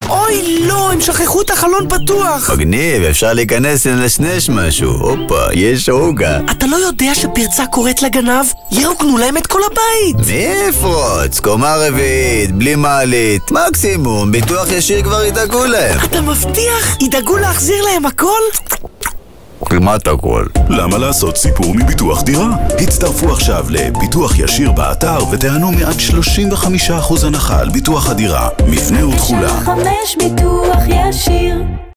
אוי, לא, הם שכחו את החלון פתוח. מגניב, אפשר להיכנס לנשנש משהו. הופה, יש עוגה. אתה לא יודע שפרצה קוראת לגנב? ירוקנו להם את כל הבית. מי יפרוץ? קומה רביעית, בלי מעלית. מקסימום, ביטוח ישיר כבר ידאגו להם. אתה מבטיח? ידאגו להחזיר להם הכל? כמעט הכל. למה לעשות סיפור מביטוח דירה? הצטרפו עכשיו לביטוח ישיר באתר ותענו מעד 35% הנחה על ביטוח הדירה. מפנה ותחולה. 5 ביטוח ישיר.